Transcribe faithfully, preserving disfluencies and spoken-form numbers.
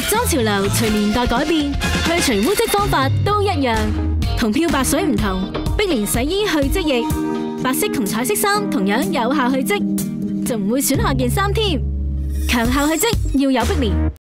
裝潮流隨年代改變，去除污漬方法都一樣，同漂白水唔同。碧蓮洗衣去漬液，白色同彩色衫同樣有效去漬，仲唔會損害件衫添。強效去漬要有碧蓮。